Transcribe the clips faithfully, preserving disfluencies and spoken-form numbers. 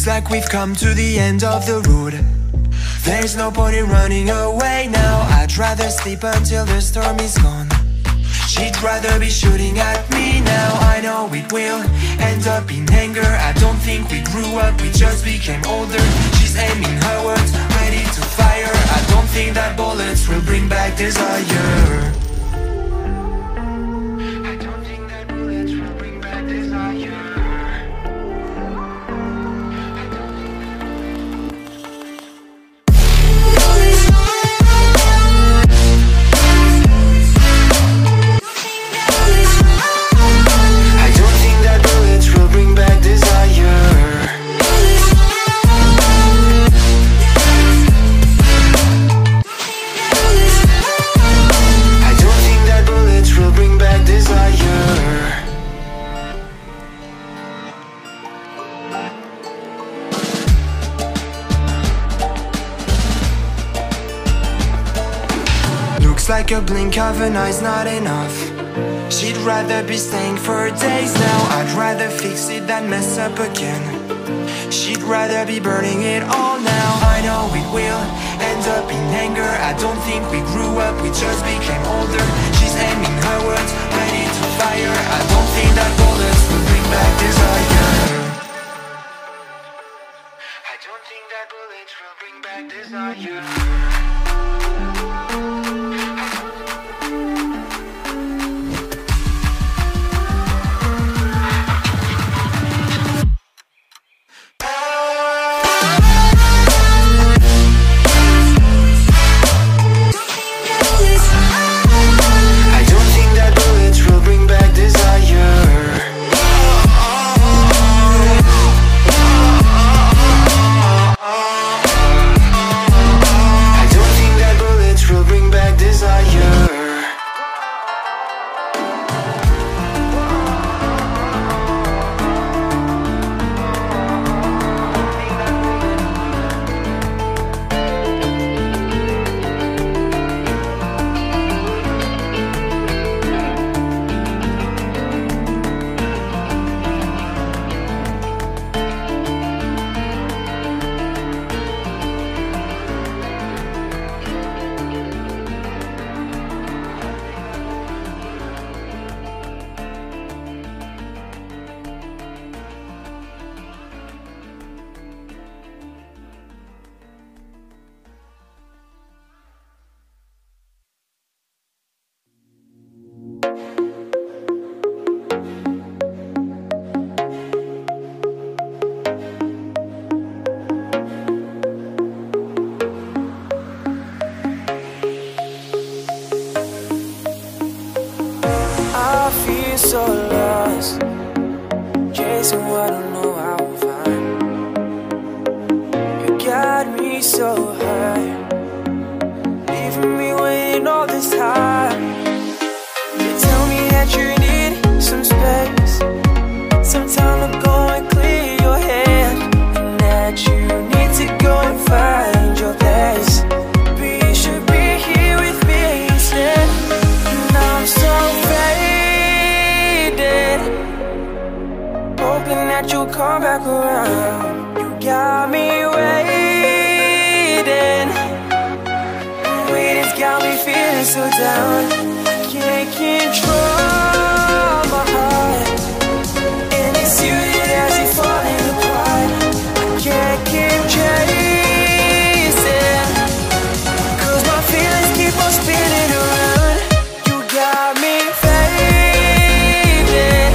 like we've come to the end of the road. There's no point in running away now. I'd rather sleep until the storm is gone. She'd rather be shooting at me now. I know it will end up in anger. I don't think we grew up, we just became older. She's aiming her words, ready to fire. I don't think that bullets will bring back desire. I don't think that bullets will bring back desire. Like a blink of an eye's not enough. She'd rather be staying for days now. I'd rather fix it than mess up again. She'd rather be burning it all now. I know it will end up in anger. I don't think we grew up, we just became older. She's aiming her words, ready to fire. I don't think that bullets will bring back desire. I don't think that bullets will bring back desire. So lost, chasing what I don't know how to find. You got me so high, leaving me waiting all this time. You tell me that you need some space, some time to go and clear your head, and that you need to go and find your place. But you should be here with me instead. And I'm so hoping that you'll come back around. You got me waiting. Waiting's got me feeling so down. I can't control my heart, and it's you that has it falling apart. I can't keep chasing, cause my feelings keep on spinning around. You got me fading.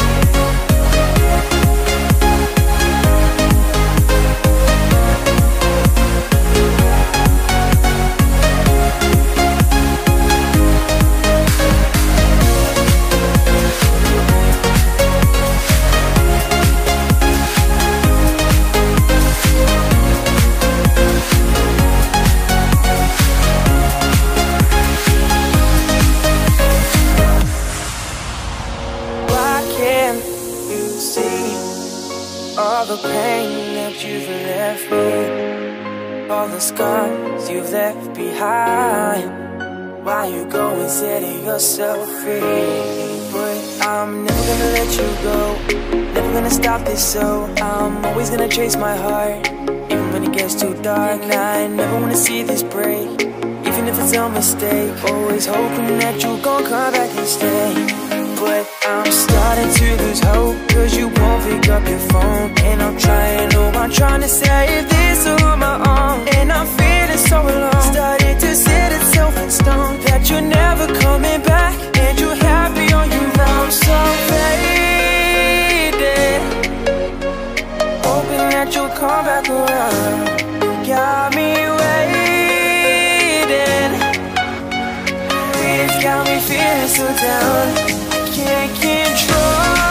All the pain that you've left me, all the scars you've left behind. Why you go and setting yourself free? but I'm never gonna let you go. Never gonna stop this, so I'm always gonna chase my heart, even when it gets too dark. And I never wanna see this break, even if it's a mistake. Always hoping that you gon' come back and stay, but I'm starting to lose hope, cause you won't pick up your phone. And I'm trying, oh, I'm trying to save this on my own, and I'm feeling so alone. Starting to set itself in stone that you're never coming back, and you're happy on your own. So faded, hoping that you'll come back around. You got me waiting, it's got me feeling so down. I can't control